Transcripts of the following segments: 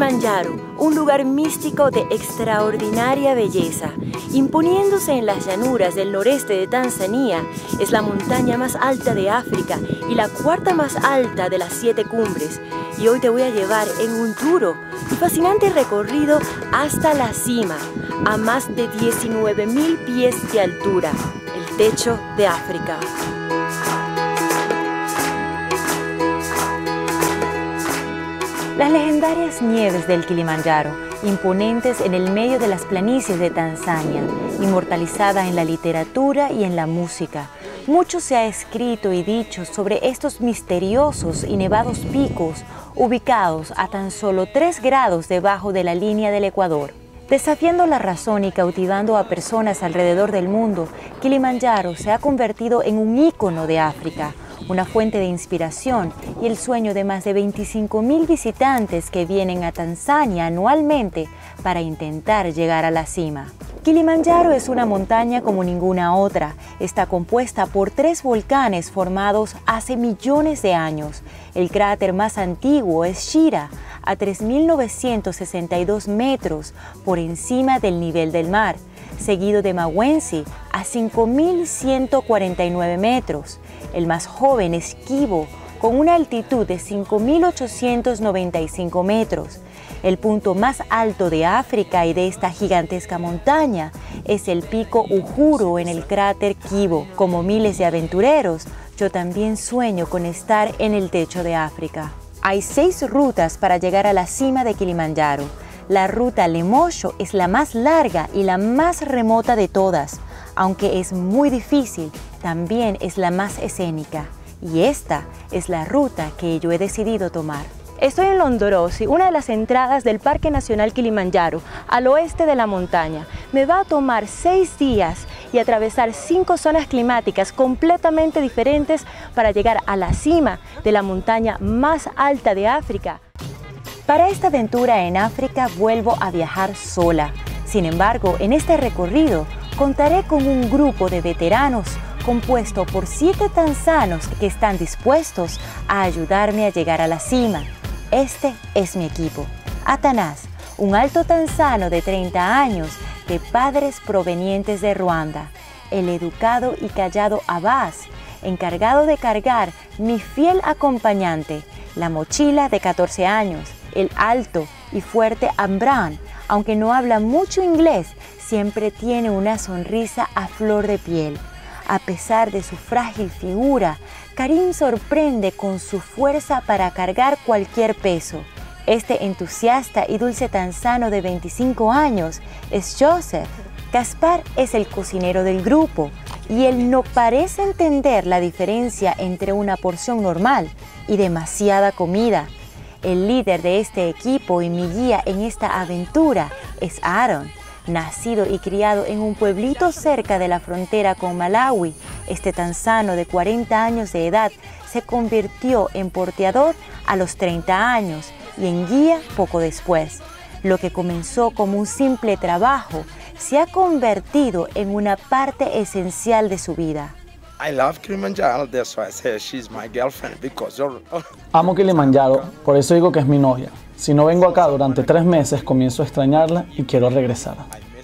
Kilimanjaro, un lugar místico de extraordinaria belleza, imponiéndose en las llanuras del noreste de Tanzania, es la montaña más alta de África y la cuarta más alta de las 7 cumbres. Y hoy te voy a llevar en un duro y fascinante recorrido hasta la cima, a más de 19.000 pies de altura, el techo de África. Las legendarias nieves del Kilimanjaro, imponentes en el medio de las planicies de Tanzania, inmortalizada en la literatura y en la música. Mucho se ha escrito y dicho sobre estos misteriosos y nevados picos ubicados a tan solo 3 grados debajo de la línea del Ecuador. Desafiando la razón y cautivando a personas alrededor del mundo, Kilimanjaro se ha convertido en un ícono de África, una fuente de inspiración y el sueño de más de 25.000 visitantes que vienen a Tanzania anualmente para intentar llegar a la cima. Kilimanjaro es una montaña como ninguna otra. Está compuesta por 3 volcanes formados hace millones de años. El cráter más antiguo es Shira, a 3.962 metros por encima del nivel del mar, seguido de Mawenzi, a 5.149 metros. El más joven es Kibo, con una altitud de 5.895 metros. El punto más alto de África y de esta gigantesca montaña es el pico Uhuru en el cráter Kibo. Como miles de aventureros, yo también sueño con estar en el techo de África. Hay 6 rutas para llegar a la cima de Kilimanjaro. La ruta Lemosho es la más larga y la más remota de todas. Aunque es muy difícil, también es la más escénica. Y esta es la ruta que yo he decidido tomar. Estoy en Londorosi, una de las entradas del Parque Nacional Kilimanjaro, al oeste de la montaña. Me va a tomar 6 días y atravesar 5 zonas climáticas completamente diferentes para llegar a la cima de la montaña más alta de África. Para esta aventura en África vuelvo a viajar sola. Sin embargo, en este recorrido contaré con un grupo de veteranos compuesto por 7 tanzanos que están dispuestos a ayudarme a llegar a la cima. Este es mi equipo. Atanás, un alto tanzano de 30 años de padres provenientes de Ruanda. El educado y callado Abbas, encargado de cargar mi fiel acompañante, la mochila de 14 años. El alto y fuerte Amran, aunque no habla mucho inglés, siempre tiene una sonrisa a flor de piel. A pesar de su frágil figura, Karim sorprende con su fuerza para cargar cualquier peso. Este entusiasta y dulce tanzano de 25 años es Joseph. Gaspar es el cocinero del grupo y él no parece entender la diferencia entre una porción normal y demasiada comida. El líder de este equipo y mi guía en esta aventura es Aaron. Nacido y criado en un pueblito cerca de la frontera con Malawi, este tanzano de 40 años de edad se convirtió en porteador a los 30 años y en guía poco después. Lo que comenzó como un simple trabajo se ha convertido en una parte esencial de su vida. Amo Kilimanjaro, por eso digo que es mi novia. Si no vengo acá durante 3 meses, comienzo a extrañarla y quiero regresar.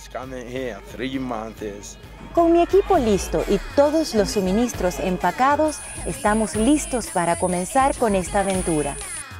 Con mi equipo listo y todos los suministros empacados, estamos listos para comenzar con esta aventura.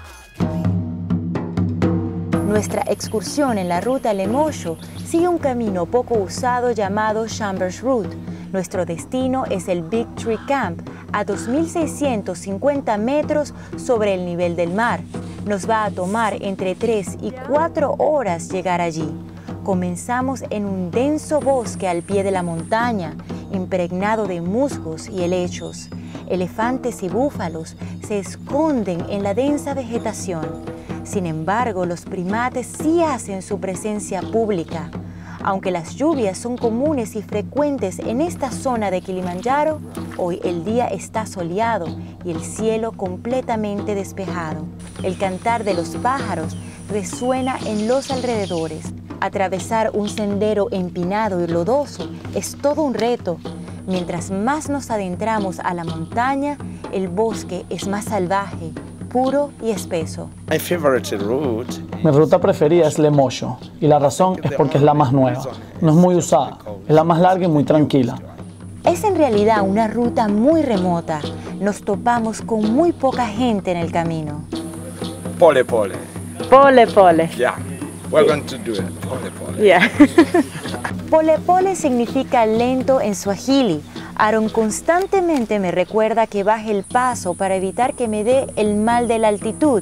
Nuestra excursión en la ruta Lemosho sigue un camino poco usado llamado Chambers Route. Nuestro destino es el Big Tree Camp, a 2.650 metros sobre el nivel del mar. Nos va a tomar entre 3 y 4 horas llegar allí. Comenzamos en un denso bosque al pie de la montaña, impregnado de musgos y helechos. Elefantes y búfalos se esconden en la densa vegetación. Sin embargo, los primates sí hacen su presencia pública. Aunque las lluvias son comunes y frecuentes en esta zona de Kilimanjaro, hoy el día está soleado y el cielo completamente despejado. El cantar de los pájaros resuena en los alrededores. Atravesar un sendero empinado y lodoso es todo un reto. Mientras más nos adentramos a la montaña, el bosque es más salvaje, oscuro y espeso. My favorite route. Mi ruta preferida es Lemosho y la razón es porque es la más nueva. No es muy usada, es la más larga y muy tranquila. Es en realidad una ruta muy remota. Nos topamos con muy poca gente en el camino. Pole pole. Pole pole. Yeah. We're going to do it. Pole pole. Yeah. Pole pole significa lento en suajili. Aaron constantemente me recuerda que baje el paso para evitar que me dé el mal de la altitud.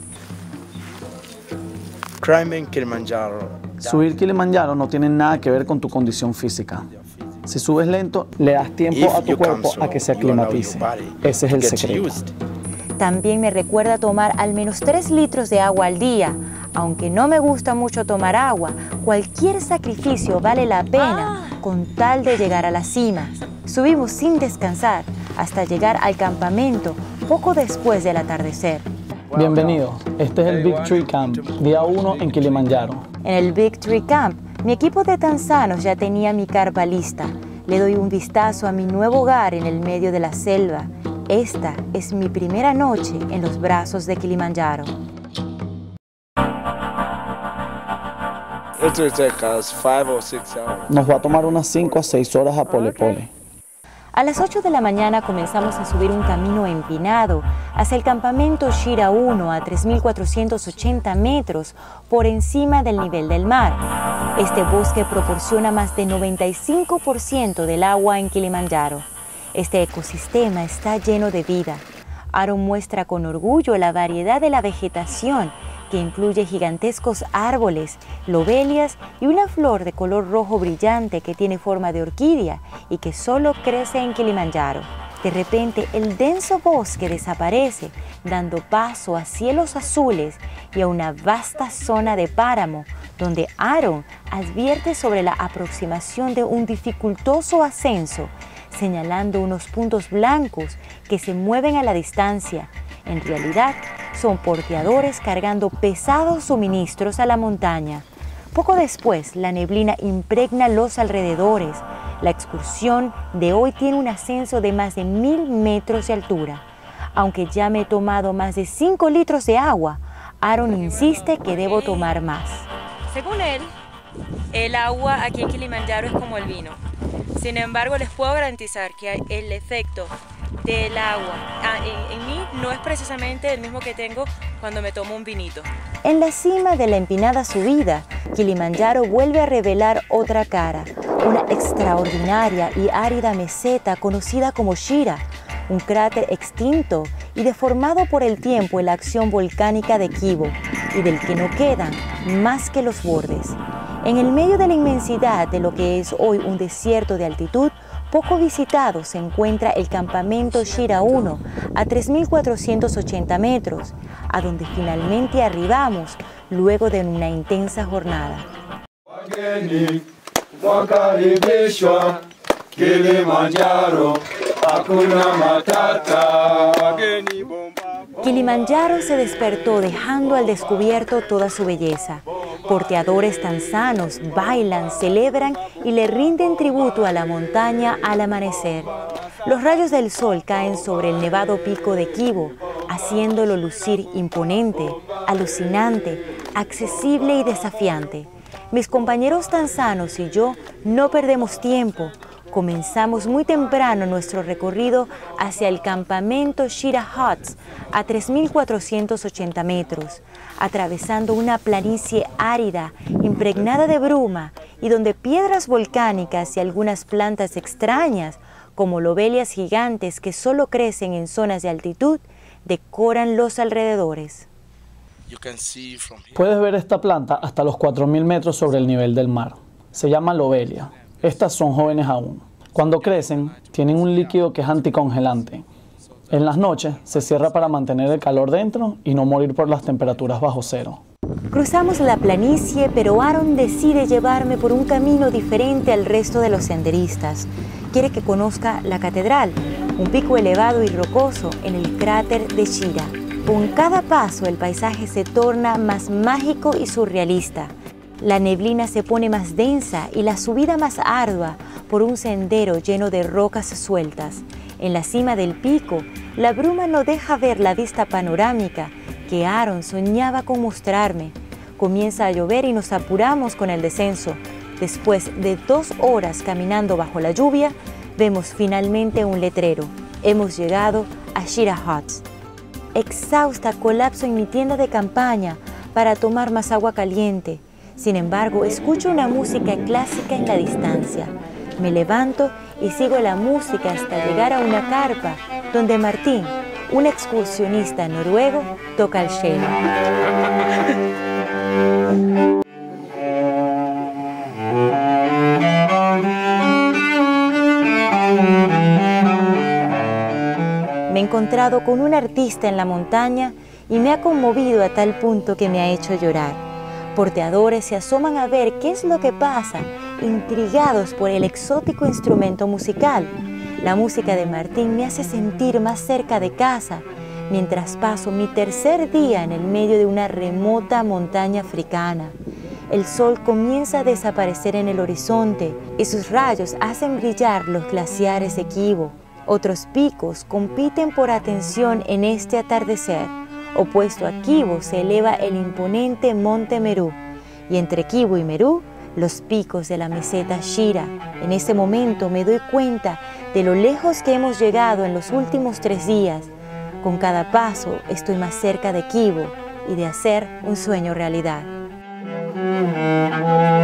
Climbing Kilimanjaro. Subir Kilimanjaro no tiene nada que ver con tu condición física. Si subes lento, le das tiempo a tu cuerpo a que se aclimatice. Ese es el secreto. También me recuerda tomar al menos 3 litros de agua al día. Aunque no me gusta mucho tomar agua, cualquier sacrificio vale la pena con tal de llegar a la cima. Subimos sin descansar hasta llegar al campamento poco después del atardecer. Bienvenido, este es el Big Tree Camp, día 1 en Kilimanjaro. En el Big Tree Camp, mi equipo de tanzanos ya tenía mi carpa lista. Le doy un vistazo a mi nuevo hogar en el medio de la selva. Esta es mi primera noche en los brazos de Kilimanjaro. It will take us 5 or 6 hours. Nos va a tomar unas 5 a 6 horas a Pole Pole. A las 8 de la mañana comenzamos a subir un camino empinado hacia el campamento Shira 1 a 3.480 metros por encima del nivel del mar. Este bosque proporciona más del 95% del agua en Kilimanjaro. Este ecosistema está lleno de vida. Aaron muestra con orgullo la variedad de la vegetación que incluye gigantescos árboles, lobelias y una flor de color rojo brillante que tiene forma de orquídea y que solo crece en Kilimanjaro. De repente, el denso bosque desaparece, dando paso a cielos azules y a una vasta zona de páramo, donde Aaron advierte sobre la aproximación de un dificultoso ascenso, señalando unos puntos blancos que se mueven a la distancia. En realidad, son porteadores cargando pesados suministros a la montaña. Poco después, la neblina impregna los alrededores. La excursión de hoy tiene un ascenso de más de 1.000 metros de altura. Aunque ya me he tomado más de 5 litros de agua, Aaron insiste que debo tomar más. Según él, el agua aquí en Kilimanjaro es como el vino. Sin embargo, les puedo garantizar que el efecto del agua en mí no es precisamente el mismo que tengo cuando me tomo un vinito. En la cima de la empinada subida, Kilimanjaro vuelve a revelar otra cara, una extraordinaria y árida meseta conocida como Shira, un cráter extinto y deformado por el tiempo en la acción volcánica de Kibo, y del que no quedan más que los bordes. En el medio de la inmensidad de lo que es hoy un desierto de altitud, poco visitado se encuentra el campamento Shira 1 a 3.480 metros, a donde finalmente arribamos luego de una intensa jornada. Kilimanjaro se despertó dejando al descubierto toda su belleza. Porteadores tanzanos bailan, celebran y le rinden tributo a la montaña al amanecer. Los rayos del sol caen sobre el nevado pico de Kibo, haciéndolo lucir imponente, alucinante, accesible y desafiante. Mis compañeros tanzanos y yo no perdemos tiempo. Comenzamos muy temprano nuestro recorrido hacia el campamento Shira Huts a 3.480 metros, atravesando una planicie árida, impregnada de bruma y donde piedras volcánicas y algunas plantas extrañas, como lobelias gigantes que solo crecen en zonas de altitud, decoran los alrededores. Puedes ver esta planta hasta los 4.000 metros sobre el nivel del mar. Se llama lobelia. Estas son jóvenes aún. Cuando crecen, tienen un líquido que es anticongelante. En las noches se cierra para mantener el calor dentro y no morir por las temperaturas bajo cero. Cruzamos la planicie, pero Aaron decide llevarme por un camino diferente al resto de los senderistas. Quiere que conozca la catedral, un pico elevado y rocoso en el cráter de Shira. Con cada paso el paisaje se torna más mágico y surrealista. La neblina se pone más densa y la subida más ardua por un sendero lleno de rocas sueltas. En la cima del pico, la bruma no deja ver la vista panorámica que Aaron soñaba con mostrarme. Comienza a llover y nos apuramos con el descenso. Después de 2 horas caminando bajo la lluvia, vemos finalmente un letrero. Hemos llegado a Shira Huts. Exhausta, colapso en mi tienda de campaña para tomar más agua caliente. Sin embargo, escucho una música clásica en la distancia. Me levanto y sigo la música hasta llegar a una carpa donde Martín, un excursionista noruego, toca el cello. Me he encontrado con un artista en la montaña y me ha conmovido a tal punto que me ha hecho llorar. Porteadores se asoman a ver qué es lo que pasa, intrigados por el exótico instrumento musical. La música de Martín me hace sentir más cerca de casa, mientras paso mi 3er día en el medio de una remota montaña africana. El sol comienza a desaparecer en el horizonte y sus rayos hacen brillar los glaciares de Kibo. Otros picos compiten por atención en este atardecer. Opuesto a Kibo se eleva el imponente Monte Meru, y entre Kibo y Meru, los picos de la meseta Shira. En ese momento me doy cuenta de lo lejos que hemos llegado en los últimos 3 días. Con cada paso estoy más cerca de Kibo y de hacer un sueño realidad.